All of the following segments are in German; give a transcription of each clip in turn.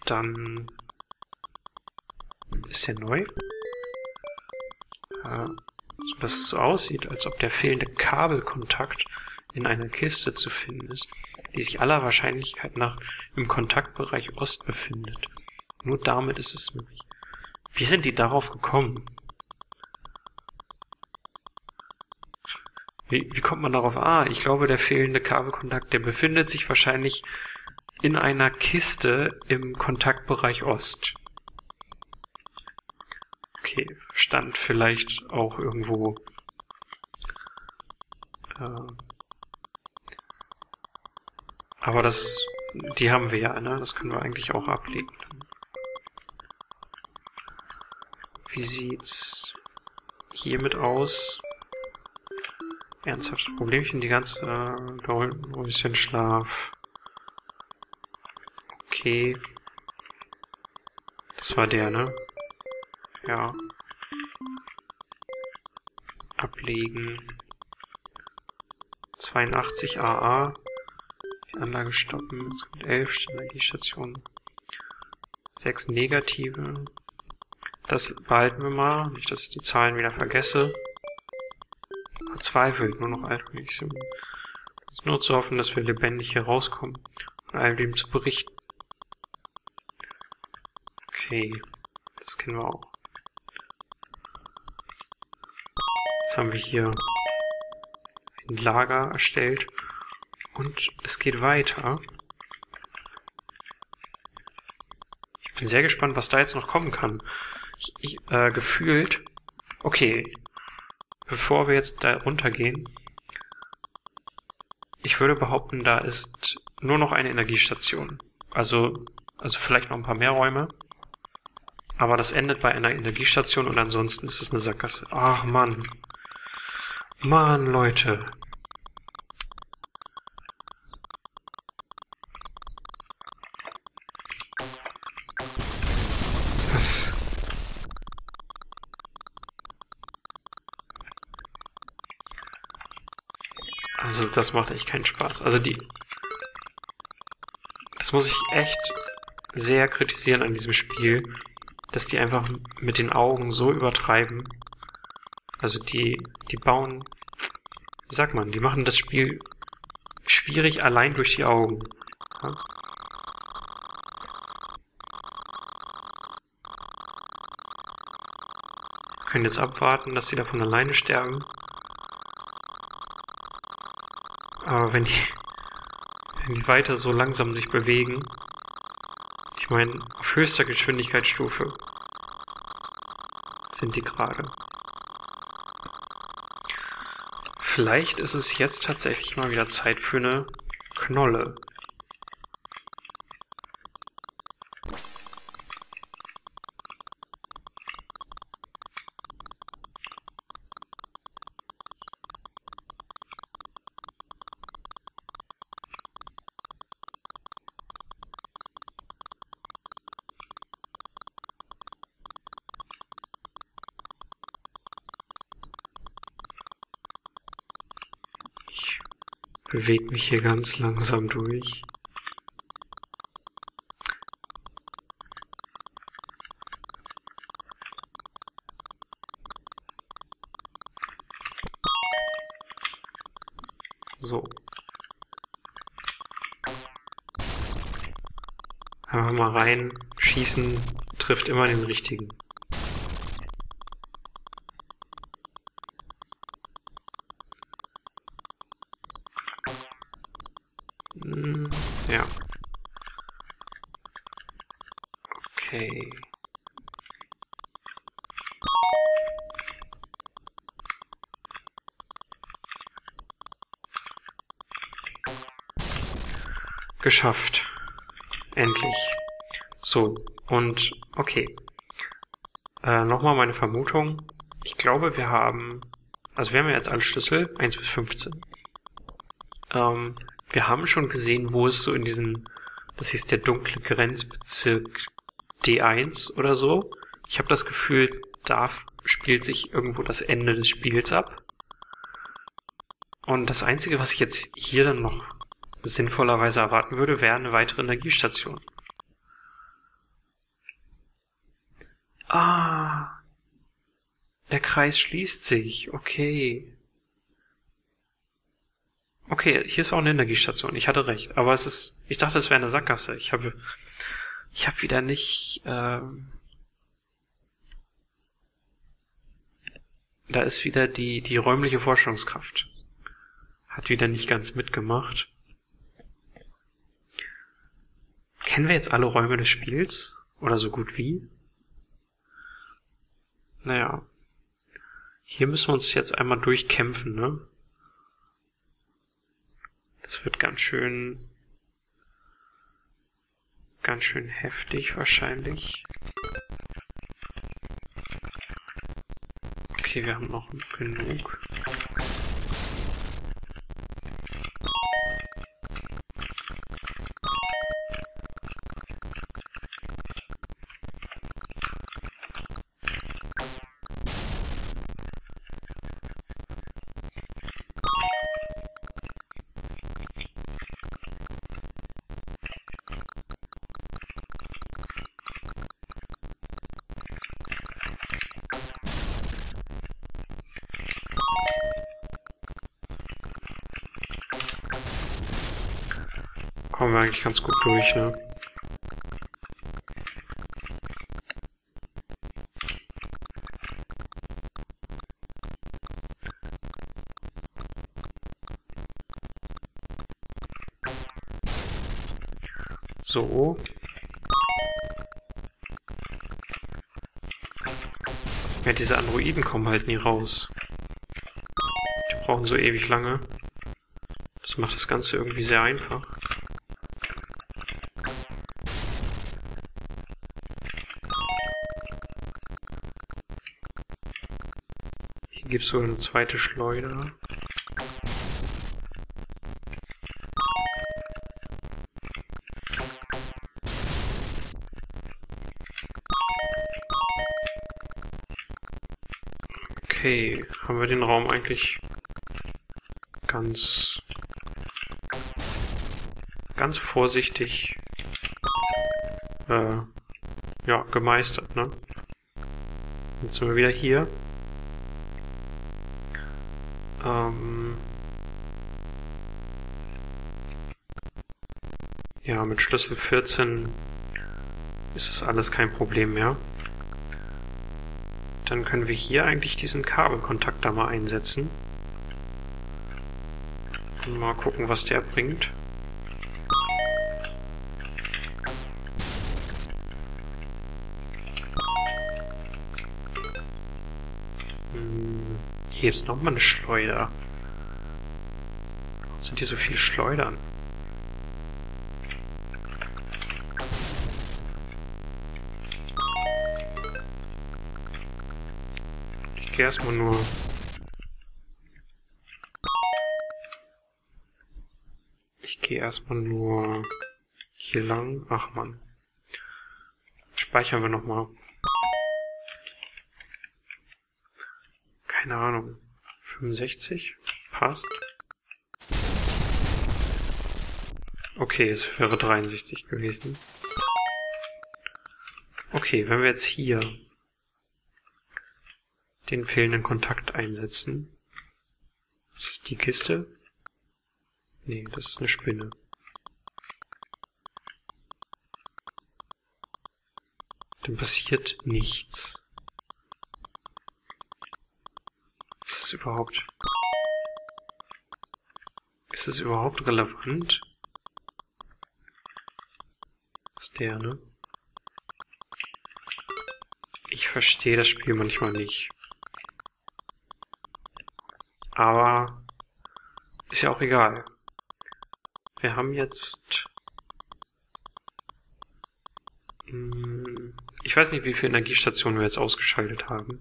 Dann ist der neu. Sodass es so aussieht, als ob der fehlende Kabelkontakt in einer Kiste zu finden ist, die sich aller Wahrscheinlichkeit nach im Kontaktbereich Ost befindet. Nur damit ist es möglich. Wie sind die darauf gekommen? Wie kommt man darauf? Ich glaube, der fehlende Kabelkontakt, der befindet sich wahrscheinlich in einer Kiste im Kontaktbereich Ost. Okay, stand vielleicht auch irgendwo. Aber die haben wir ja, ne? Das können wir eigentlich auch ablegen. Wie sieht's hiermit aus? Ernsthaftes Problemchen, die ganze ein bisschen Schlaf. Okay. Das war der, ne? Ja. Ablegen. 82 AA. Die Anlage stoppen. 11 Energiestationen. 6 negative. Das behalten wir mal. Nicht, dass ich die Zahlen wieder vergesse. Verzweifelt. Nur noch Alternativen. Es ist nur zu hoffen, dass wir lebendig hier rauskommen. Und all dem zu berichten. Okay. Das kennen wir auch. Jetzt haben wir hier ein Lager erstellt. Und es geht weiter. Ich bin sehr gespannt, was da jetzt noch kommen kann. Gefühlt... Okay. Bevor wir jetzt da runtergehen. Ich würde behaupten, da ist nur noch eine Energiestation. Also vielleicht noch ein paar mehr Räume. Aber das endet bei einer Energiestation und ansonsten ist es eine Sackgasse. Ach Mann. Mann, Leute. Was? Also das macht echt keinen Spaß. Also das muss ich echt sehr kritisieren an diesem Spiel, dass die einfach mit den Augen so übertreiben. Also die bauen, wie sagt man, die machen das Spiel schwierig allein durch die Augen. Ja? Wir können jetzt abwarten, dass sie davon alleine sterben. Aber wenn die weiter so langsam sich bewegen, ich meine, auf höchster Geschwindigkeitsstufe sind die gerade. Vielleicht ist es jetzt tatsächlich mal wieder Zeit für eine Knolle. Bewege mich hier ganz langsam durch. So. Einfach mal rein, schießen, trifft immer den richtigen. Ja. Okay. Geschafft. Endlich. So, und okay. Nochmal meine Vermutung. Ich glaube, wir haben ja jetzt alle Schlüssel, 1 bis 15. Wir haben schon gesehen, wo es so in diesen, das hieß der dunkle Grenzbezirk D1 oder so. Ich habe das Gefühl, da spielt sich irgendwo das Ende des Spiels ab. Und das Einzige, was ich jetzt hier dann noch sinnvollerweise erwarten würde, wäre eine weitere Energiestation. Ah, der Kreis schließt sich. Okay. Okay, hier ist auch eine Energiestation. Ich hatte recht. Aber ich dachte, es wäre eine Sackgasse. Ich habe wieder nicht, da ist wieder die räumliche Vorstellungskraft. Hat wieder nicht ganz mitgemacht. Kennen wir jetzt alle Räume des Spiels? Oder so gut wie? Naja. Hier müssen wir uns jetzt einmal durchkämpfen, ne? Das wird ganz schön heftig wahrscheinlich. Okay, wir haben noch genug. Kommen wir eigentlich ganz gut durch, ne? So. Ja, diese Androiden kommen halt nie raus. Die brauchen so ewig lange. Das macht das Ganze irgendwie sehr einfach. Hier gibt es sogar eine zweite Schleuder. Okay, haben wir den Raum eigentlich ganz vorsichtig ja, gemeistert, ne? Jetzt sind wir wieder hier. Ja, mit Schlüssel 14 ist das alles kein Problem mehr. Dann können wir hier eigentlich diesen Kabelkontakt da mal einsetzen. Und mal gucken, was der bringt. Hier ist nochmal eine Schleuder. Warum sind hier so viele Schleudern? Ich gehe erstmal nur... hier lang. Ach man. Speichern wir nochmal. Keine Ahnung. 65? Passt. Okay, es wäre 63 gewesen. Okay, wenn wir jetzt hier den fehlenden Kontakt einsetzen. Das ist die Kiste. Nee, das ist eine Spinne. Dann passiert nichts. Ist es überhaupt relevant? Das ist der, ne? Ich verstehe das Spiel manchmal nicht. Aber ist ja auch egal. Wir haben jetzt... Ich weiß nicht, wie viele Energiestationen wir jetzt ausgeschaltet haben.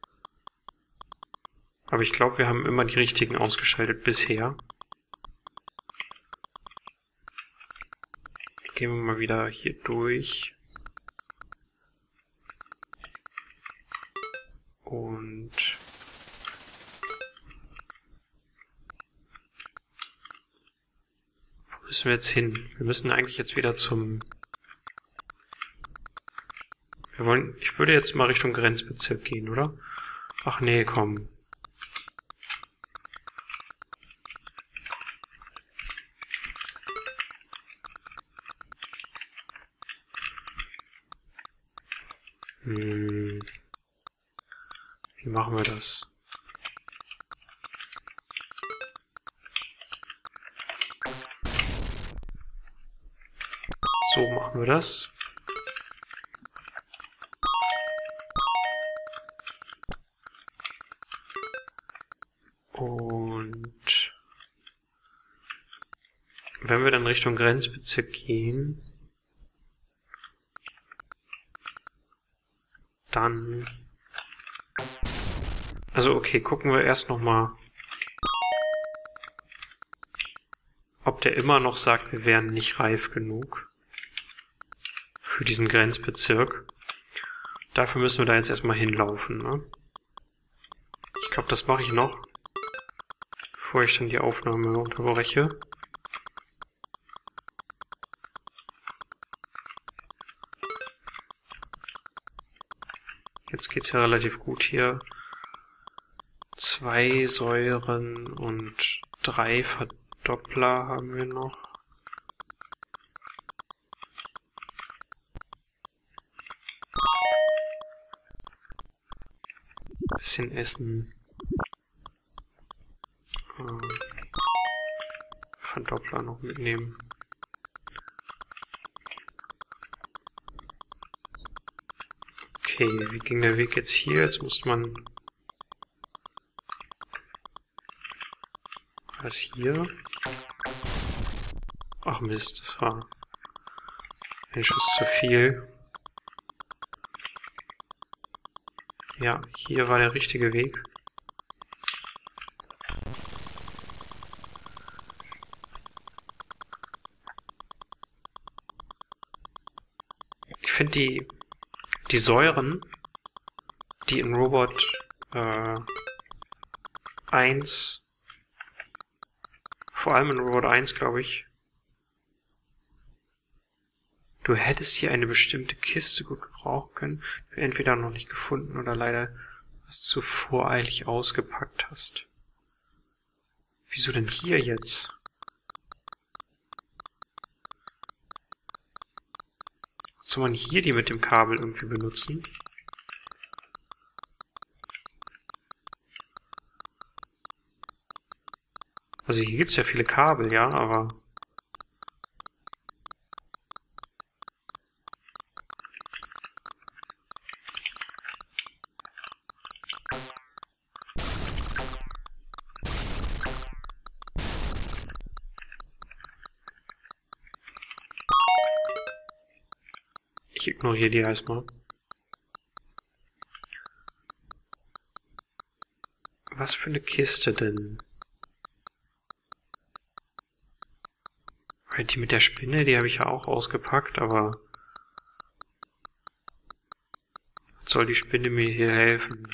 Aber ich glaube, wir haben immer die richtigen ausgeschaltet bisher. Gehen wir mal wieder hier durch. Und... wo müssen wir jetzt hin? Wir müssen eigentlich jetzt wieder zum Ich würde jetzt mal Richtung Grenzbezirk gehen, oder? Ach nee, komm. Wie machen wir das? So machen wir das. Und wenn wir dann Richtung Grenzbezirk gehen, dann... Also okay, gucken wir erst nochmal, ob der immer noch sagt, wir wären nicht reif genug für diesen Grenzbezirk. Dafür müssen wir da jetzt erstmal hinlaufen, ne? Ich glaube, das mache ich noch, bevor ich dann die Aufnahme unterbreche. Jetzt geht's ja relativ gut hier. 2 Säuren und 3 Verdoppler haben wir noch. Bisschen Essen. Verdoppler noch mitnehmen. Okay, wie ging der Weg jetzt hier? Jetzt muss man... Was hier? Ach Mist, das war ein Schuss zu viel. Ja, hier war der richtige Weg. Ich finde die Säuren, die in Robot 1, vor allem in Robot 1, glaube ich, du hättest hier eine bestimmte Kiste gut gebrauchen können, die du entweder noch nicht gefunden oder leider was zu voreilig ausgepackt hast. Wieso denn hier jetzt? Soll man hier die mit dem Kabel irgendwie benutzen? Also hier gibt's ja viele Kabel, ja, aber... Ich ignoriere die erstmal. Was für eine Kiste denn? Weil die mit der Spinne, die habe ich ja auch ausgepackt, aber... soll die Spinne mir hier helfen?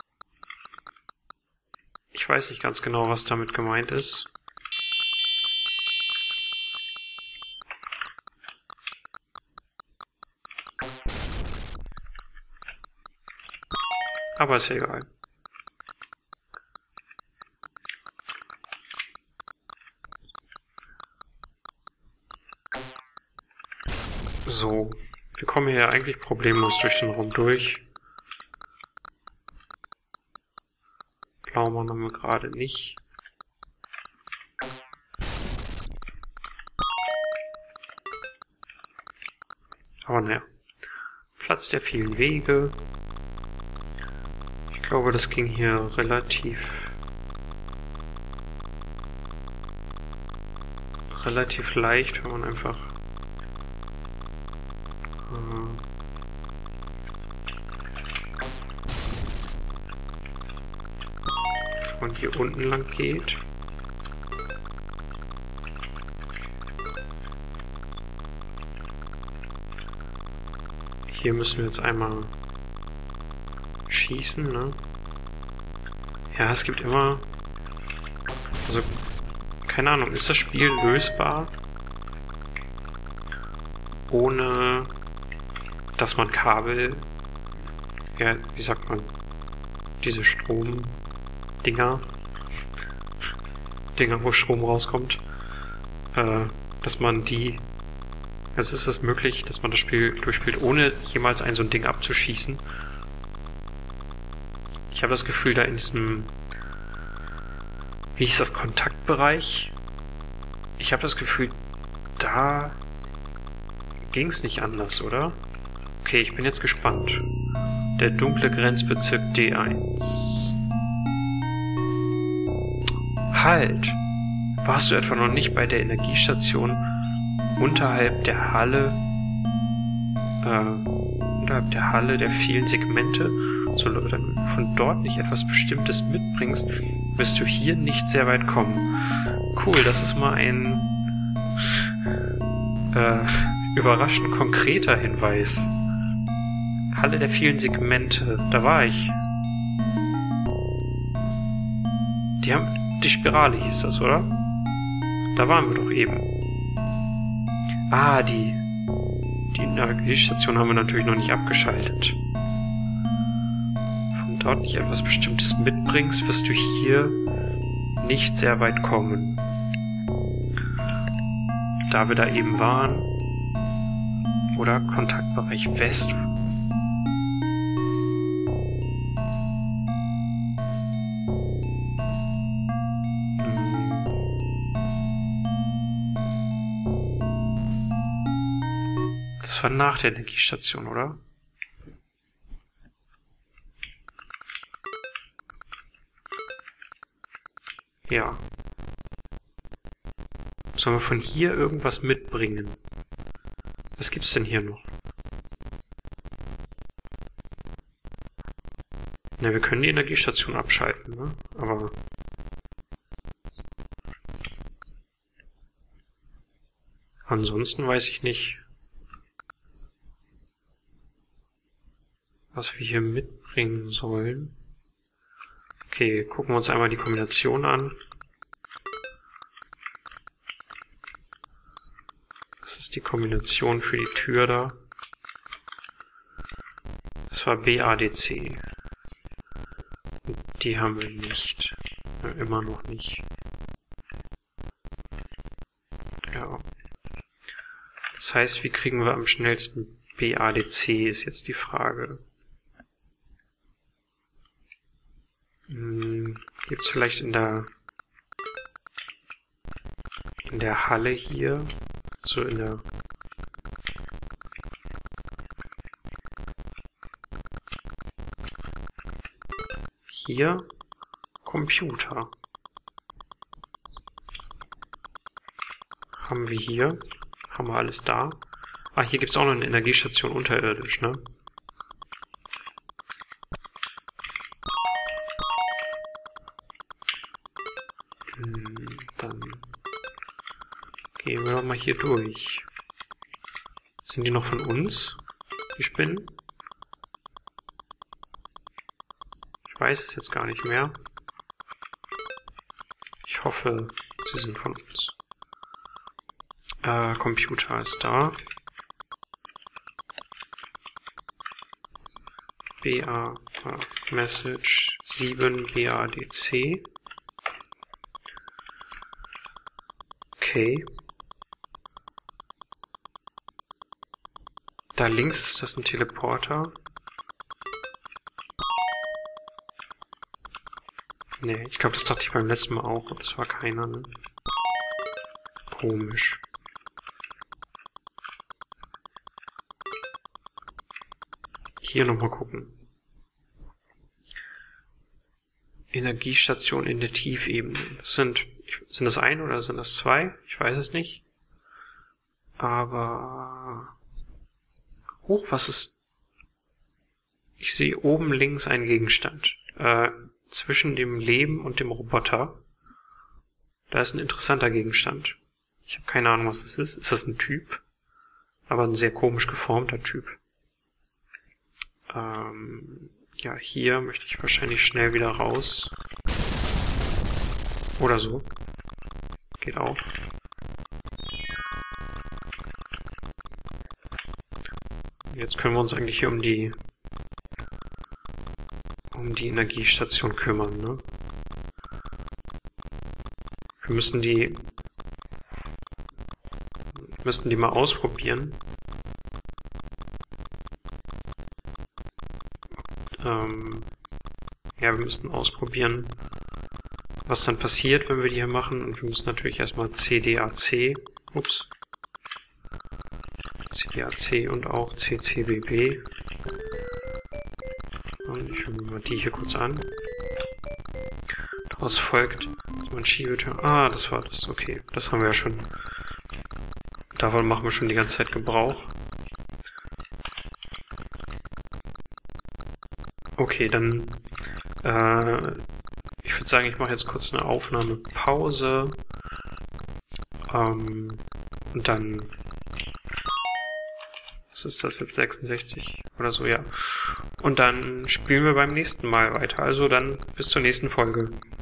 Ich weiß nicht ganz genau, was damit gemeint ist. Aber ist ja egal. So, wir kommen hier eigentlich problemlos durch den Raum durch. Blaumann haben wir gerade nicht. Aber naja, Platz der vielen Wege. Ich glaube, das ging hier relativ leicht, wenn man einfach wenn man hier unten lang geht. Hier müssen wir jetzt einmal schießen, ne? Ja, es gibt immer... Also, keine Ahnung, ist das Spiel lösbar? Ohne dass man Kabel, ja, wie sagt man, diese Stromdinger, wo Strom rauskommt, dass man die, also ist es möglich, dass man das Spiel durchspielt, ohne jemals so ein Ding abzuschießen. Ich habe das Gefühl, da in diesem, wie hieß das, Kontaktbereich, ich habe das Gefühl, da ging es nicht anders, oder? Okay, ich bin jetzt gespannt. Der dunkle Grenzbezirk D1. Halt! Warst du etwa noch nicht bei der Energiestation unterhalb der Halle der vielen Segmente? Solange du von dort nicht etwas Bestimmtes mitbringst, wirst du hier nicht sehr weit kommen. Cool, das ist mal ein überraschend konkreter Hinweis. Halle der vielen Segmente, da war ich. Die Spirale hieß das, oder? Da waren wir doch eben. Ah, die Energiestation haben wir natürlich noch nicht abgeschaltet. Von dort nicht etwas Bestimmtes mitbringst, wirst du hier nicht sehr weit kommen. Da wir da eben waren. Oder Kontaktbereich West. Das war nach der Energiestation, oder? Ja. Sollen wir von hier irgendwas mitbringen? Was gibt's denn hier noch? Na, wir können die Energiestation abschalten, ne? Aber... ansonsten weiß ich nicht, was wir hier mitbringen sollen. Okay, gucken wir uns einmal die Kombination an. Das ist die Kombination für die Tür da. Das war BADC. Und die haben wir nicht. Immer noch nicht. Ja. Das heißt, wie kriegen wir am schnellsten BADC, ist jetzt die Frage. Gibt es vielleicht in der Halle hier, so in der hier Computer. Haben wir hier, haben wir alles da. Ah, hier gibt es auch noch eine Energiestation unterirdisch, ne? Dann gehen wir doch mal hier durch. Sind die noch von uns, die Spinnen? Ich weiß es jetzt gar nicht mehr. Ich hoffe, sie sind von uns. Computer ist da. Message 7 BADC. Okay. Da links ist das ein Teleporter. Nee, ich glaube, das dachte ich beim letzten Mal auch, aber das war keiner, ne? Komisch. Hier nochmal gucken. Energiestation in der Tiefebene. Sind das ein oder sind das zwei? Ich weiß es nicht. Aber... oh, was ist... ich sehe oben links einen Gegenstand. Zwischen dem Leben und dem Roboter. Da ist ein interessanter Gegenstand. Ich habe keine Ahnung, was das ist. Ist das ein Typ? Aber ein sehr komisch geformter Typ. Ja, hier möchte ich wahrscheinlich schnell wieder raus. Oder so. Geht auch. Jetzt können wir uns eigentlich hier um die Energiestation kümmern, ne? Wir müssen die mal ausprobieren. Ja, wir müssen ausprobieren, was dann passiert, wenn wir die hier machen. Und wir müssen natürlich erstmal CDAC, CDAC und auch CCBB. Und ich schaue mir mal die hier kurz an. Daraus folgt, dass man Schiebetür... Ah, das war das, okay. Das haben wir ja schon. Davon machen wir schon die ganze Zeit Gebrauch. Okay, dann... ich würde sagen, ich mache jetzt kurz eine Aufnahmepause. Und dann... Was ist das jetzt? 66 oder so, ja. Und dann spielen wir beim nächsten Mal weiter. Also dann bis zur nächsten Folge.